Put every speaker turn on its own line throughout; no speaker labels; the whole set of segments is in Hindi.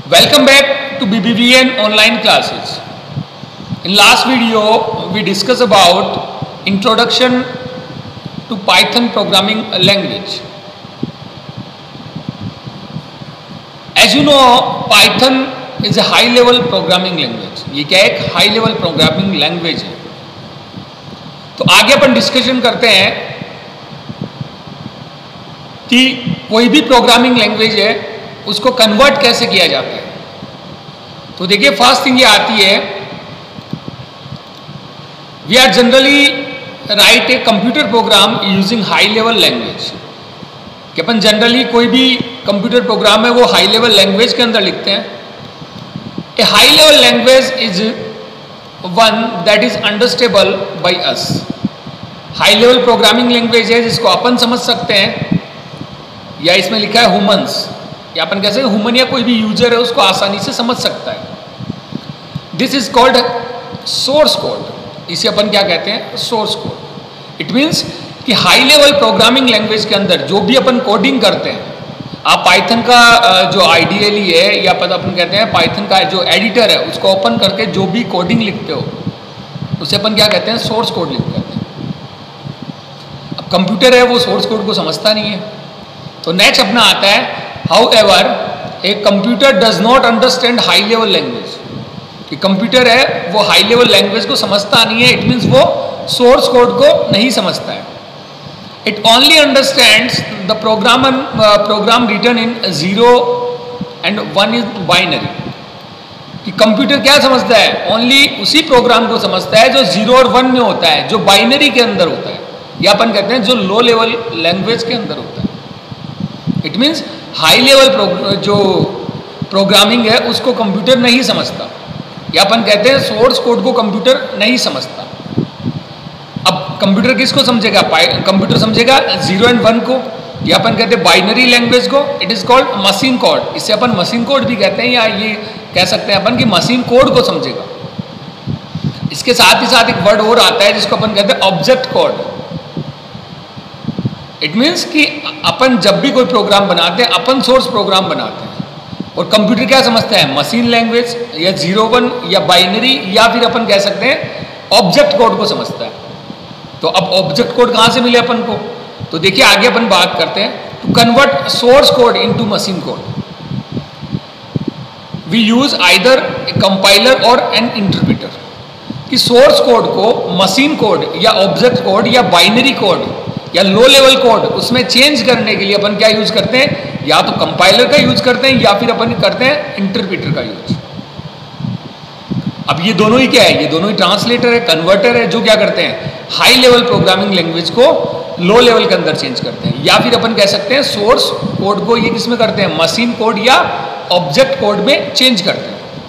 Welcome back to BBVN online classes. In last video, we discussed about introduction to Python programming language. As you know, Python is a high-level programming language. ये क्या एक high-level programming language है. तो आगे अपन डिस्कशन करते हैं कि कोई भी प्रोग्रामिंग लैंग्वेज है उसको कन्वर्ट कैसे किया जाता है. तो देखिए फर्स्ट थिंग ये आती है, we are generally write a computer program using high level language. कि अपन जनरली कोई भी कंप्यूटर प्रोग्राम है वो हाई लेवल लैंग्वेज के अंदर लिखते हैं. A high level language is one that is understandable by us. High level programming language है जिसको अपन समझ सकते हैं, या इसमें लिखा है ह्यूमंस, या अपन कैसे ह्यूमन या कोई भी यूजर है उसको आसानी से समझ सकता है. This is called source code. इसे अपन क्या कहते हैं, सोर्स कोड. इट मीन्स कि हाई लेवल प्रोग्रामिंग लैंग्वेज के अंदर जो भी अपन कोडिंग करते हैं, आप पाइथन का जो आइडियली है या अपन कहते हैं पाइथन का जो एडिटर है उसको ओपन करके जो भी कोडिंग लिखते हो उसे अपन क्या कहते हैं, सोर्स कोड लिखते हैं. अब कंप्यूटर है वो सोर्स कोड को समझता नहीं है. तो नेक्स्ट अपना आता है, however a computer does not understand high level language. कि कंप्यूटर है वो हाई लेवल लैंग्वेज को समझता नहीं है. इट मीन्स वो सोर्स कोड को नहीं समझता है. It only understands the program written in 0 and 1 is binary. कि कंप्यूटर क्या समझता है, ओनली उसी प्रोग्राम को समझता है जो 0 और 1 में होता है, जो बाइनरी के अंदर होता है, या अपन कहते हैं जो लो लेवल लैंग्वेज के अंदर होता है. इट मीन्स हाई लेवल जो प्रोग्रामिंग है उसको कंप्यूटर नहीं समझता, या अपन कहते हैं सोर्स कोड को कंप्यूटर नहीं समझता. अब कंप्यूटर किसको समझेगा, कंप्यूटर समझेगा 0 and 1 को, या अपन कहते हैं बाइनरी लैंग्वेज को. It is called machine code. इसे अपन मशीन कोड भी कहते हैं, या ये कह सकते हैं अपन कि मशीन कोड को समझेगा. इसके साथ ही साथ एक वर्ड और आता है जिसको अपन कहते हैं ऑब्जेक्ट कोड. इट मीन्स कि अपन जब भी कोई प्रोग्राम बनाते हैं अपन सोर्स प्रोग्राम बनाते हैं, और कंप्यूटर क्या समझता है, मशीन लैंग्वेज या 0-1 या बाइनरी, या फिर अपन कह सकते हैं ऑब्जेक्ट कोड को समझता है. तो अब ऑब्जेक्ट कोड कहाँ से मिले अपन को, तो देखिए आगे अपन बात करते हैं. To convert source code into machine code we use either a compiler और एन इंटरप्रेटर. कि सोर्स कोड को मशीन कोड या ऑब्जेक्ट कोड या बाइनरी कोड या लो लेवल कोड उसमें चेंज करने के लिए अपन क्या यूज करते हैं, या तो कंपाइलर का यूज करते हैं या फिर अपन करते हैं इंटरप्रेटर का यूज. अब ये दोनों ही क्या है, ये दोनों ही ट्रांसलेटर है, कन्वर्टर है, जो क्या करते हैं हाई लेवल प्रोग्रामिंग लैंग्वेज को लो लेवल के अंदर चेंज करते हैं. या फिर अपन कह सकते हैं सोर्स कोड को ये किसमें करते हैं, मशीन कोड या ऑब्जेक्ट कोड में चेंज करते हैं.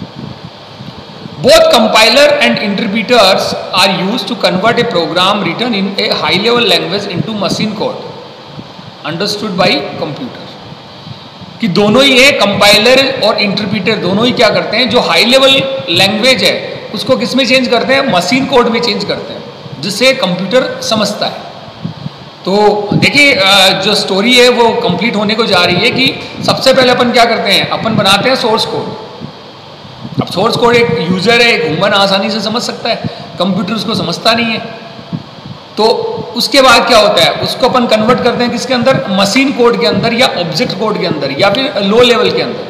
Both compiler and interpreters are used to convert a program written in a high level language into machine code understood by computer. कि दोनों ही है, कंपाइलर और इंटरप्रीटर दोनों ही क्या करते हैं, जो हाई लेवल लैंग्वेज है उसको किस में चेंज करते हैं, मशीन कोड में चेंज करते हैं, जिससे कंप्यूटर समझता है. तो देखिए जो स्टोरी है वो कंप्लीट होने को जा रही है. कि सबसे पहले अपन क्या करते हैं, अपन बनाते हैं सोर्स कोड. अब सोर्स कोड एक यूजर है, एक ह्यूमन आसानी से समझ सकता है, कंप्यूटर उसको समझता नहीं है. तो उसके बाद क्या होता है, उसको अपन कन्वर्ट करते हैं किसके अंदर, मशीन कोड के अंदर या ऑब्जेक्ट कोड के अंदर या फिर लो लेवल के अंदर.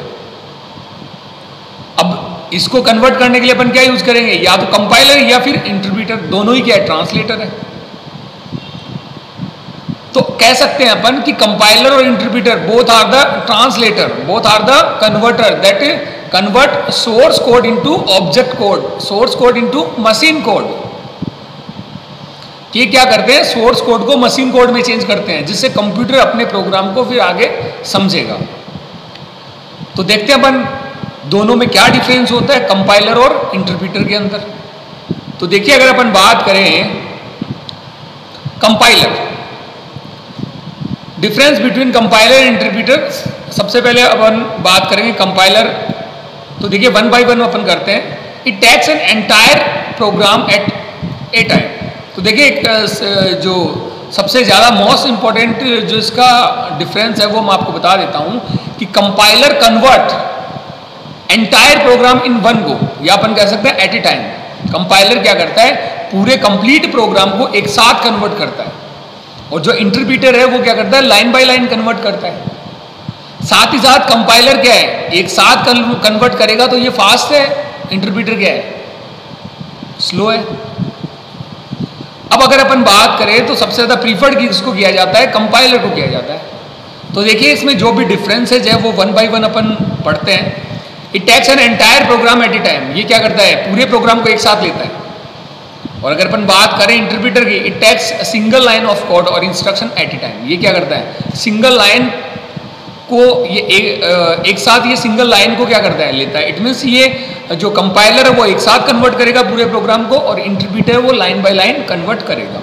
अब इसको कन्वर्ट करने के लिए अपन क्या यूज करेंगे, या तो कंपाइलर या फिर इंटरप्रेटर, दोनों ही क्या है, ट्रांसलेटर है. तो कह सकते हैं अपन कि कंपाइलर और interpreter both are the translator, both are the converter that convert source code into object code, source code into machine code. ये क्या करते हैं, सोर्स कोड को मशीन कोड में चेंज करते हैं, जिससे कंप्यूटर अपने प्रोग्राम को फिर आगे समझेगा. तो देखते हैं अपन दोनों में क्या डिफरेंस होता है कंपाइलर और इंटरप्रेटर के अंदर. तो देखिए अगर अपन बात करें compiler, difference between compiler and interpreter. सबसे पहले अपन बात करेंगे कंपाइलर. तो देखिए 1 by 1 अपन करते हैं. It takes an entire program at a time. तो देखिए जो सबसे ज़्यादा मोस्ट इंपॉर्टेंट जो इसका डिफरेंस है वो मैं आपको बता देता हूँ कि compiler convert entire program in one go, या अपन कह सकते हैं एट ए टाइम। कंपाइलर क्या करता है, पूरे कंप्लीट प्रोग्राम को एक साथ कन्वर्ट करता है, और जो इंटरप्रीटर है वो क्या करता है, लाइन बाय लाइन कन्वर्ट करता है। साथ ही साथ कंपाइलर क्या है, एक साथ कन्वर्ट करेगा तो ये फास्ट है, इंटरप्रीटर क्या है, स्लो है। अब अगर अपन बात करें तो सबसे ज्यादा प्रीफर्ड किसको किया जाता है, कंपाइलर को किया जाता है। तो देखिए इसमें जो भी डिफरेंसेज है वो वन बाय वन अपन पढ़ते हैं। It takes an entire program at a time, ये क्या करता है, पूरे प्रोग्राम को एक साथ लेता है। और अगर अपन बात करें इंटरप्रीटर की, it takes single line of code और इंस्ट्रक्शन एट ए टाइम, ये क्या करता है, सिंगल लाइन को ये एक साथ ये सिंगल लाइन को क्या करता है, लेता है। इट मीन्स ये जो कंपाइलर है वो एक साथ कन्वर्ट करेगा पूरे प्रोग्राम को, और इंटरप्रीटर वो लाइन बाय लाइन कन्वर्ट करेगा।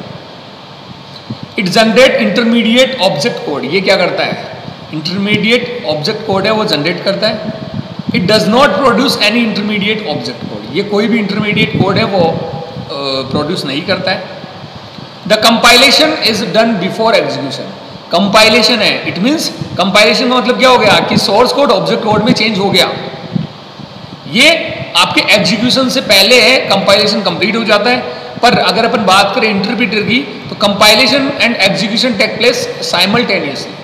It generate intermediate object code, ये क्या करता है, इंटरमीडिएट ऑब्जेक्ट कोड है वो जनरेट करता है। It does not produce any intermediate object code, ये कोई भी इंटरमीडिएट कोड है वो प्रोड्यूस नहीं करता है। The compilation is done before execution, compilation है, इट मीन्स कंपाइलेशन का मतलब क्या हो गया कि सोर्स कोड ऑब्जेक्ट कोड में चेंज हो गया, ये आपके एग्जीक्यूशन से पहले है, कंपाइलेशन कंप्लीट हो जाता है। पर अगर अपन बात करें इंटरप्रीटर की, तो compilation and execution take place simultaneously.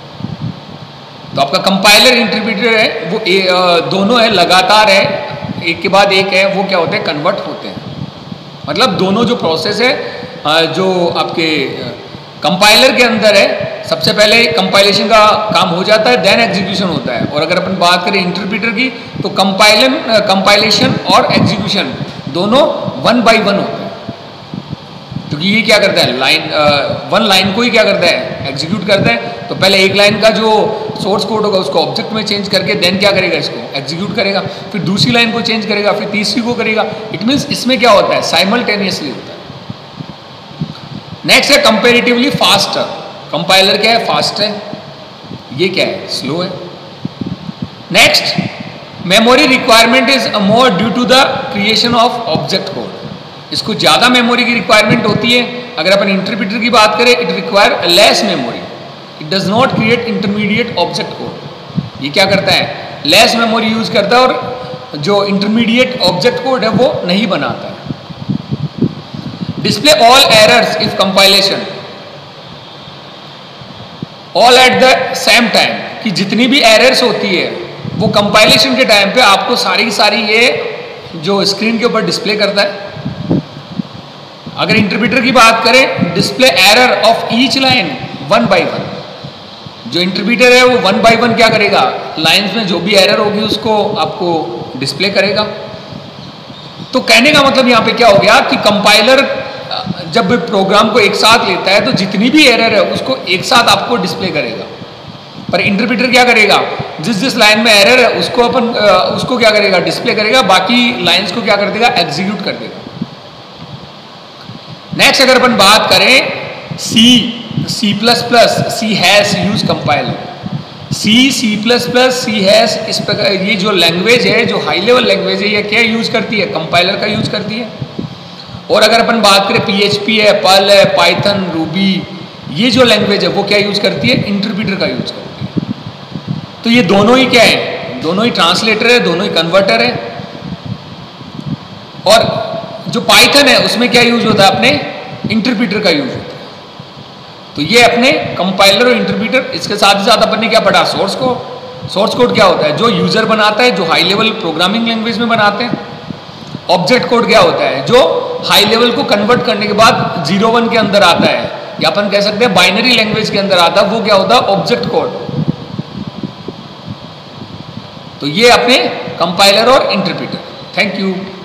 तो आपका कंपाइलर इंटरप्रीटर है वो दोनों है, लगातार है, एक के बाद एक है, वो क्या होते हैं, कन्वर्ट होते हैं। मतलब दोनों जो प्रोसेस है, जो आपके कंपाइलर के अंदर है, सबसे पहले कंपाइलेशन का काम हो जाता है, देन एग्जीक्यूशन होता है। और अगर अपन बात करें इंटरप्रीटर की, तो कंपाइलेशन और एग्जीक्यूशन दोनों वन बाय वन होते हैं, क्योंकि ये क्या करता है, वन लाइन को ही क्या करता है, एग्जीक्यूट करता है। तो पहले एक लाइन का जो सोर्स कोड होगा उसको ऑब्जेक्ट में चेंज करके देन क्या करेगा, इसको एग्जीक्यूट करेगा, फिर दूसरी लाइन को चेंज करेगा, फिर तीसरी को करेगा। इट मीन्स इसमें क्या होता है, साइमल्टेनियसली होता है। नेक्स्ट है कंपेरेटिवली फास्टर, कंपाइलर क्या है, फास्ट है, ये क्या है, स्लो है। Next, memory requirement is more due to the creation of object code, इसको ज़्यादा मेमोरी की रिक्वायरमेंट होती है। अगर अपन इंटरप्रीटर की बात करें, it require less memory, it does not create intermediate object code, ये क्या करता है, लेस मेमोरी यूज करता है, और जो इंटरमीडिएट ऑब्जेक्ट कोड है वो नहीं बनाता है। Display all errors if compilation all at the same time, कि जितनी भी एरर्स होती है वो कंपाइलेशन के टाइम पे आपको सारी की सारी ये जो स्क्रीन के ऊपर डिस्प्ले करता है। अगर इंटरप्रीटर की बात करें, display error of each line one by one, जो इंटरप्रीटर है वो वन बाय वन क्या करेगा, लाइंस में जो भी एरर होगी उसको आपको डिस्प्ले करेगा। तो कहने का मतलब यहाँ पे क्या हो गया कि कंपाइलर जब प्रोग्राम को एक साथ लेता है तो जितनी भी एरर है उसको एक साथ आपको डिस्प्ले करेगा। पर इंटरप्रीटर क्या करेगा, जिस लाइन में एरर है उसको क्या करेगा, डिस्प्ले करेगा, बाकी लाइंस को क्या कर देगा, एग्जीक्यूट कर देगा। नेक्स्ट अगर अपन बात करें C plus plus, C hash use compiler, C plus plus, C hash, इस प्रकार ये जो लैंग्वेज है, जो हाई लेवल लैंग्वेज है, ये क्या यूज करती है, कंपाइलर का यूज करती है। और अगर अपन बात करें PHP है, पर्ल है, पाइथन, रूबी, ये जो लैंग्वेज है वो क्या यूज करती है, इंटरप्रीटर का यूज करती है। तो ये दोनों ही क्या है, दोनों ही ट्रांसलेटर है, दोनों ही कन्वर्टर है। और जो पाइथन है उसमें क्या यूज होता है, अपने इंटरप्रीटर का यूज होता है। तो ये अपने कंपाइलर और इंटरप्रीटर, इसके साथ ही साथ अपन ने क्या पढ़ा, सोर्स कोड। सोर्स कोड क्या होता है, जो यूजर बनाता है, जो हाई लेवल प्रोग्रामिंग लैंग्वेज में बनाते हैं। ऑब्जेक्ट कोड क्या होता है, जो हाई लेवल को कन्वर्ट करने के बाद 0-1 के अंदर आता है, या अपन कह सकते हैं बाइनरी लैंग्वेज के अंदर आता है, वो क्या होता है, ऑब्जेक्ट कोड। तो ये अपने कंपाइलर और इंटरप्रीटर। Thank you.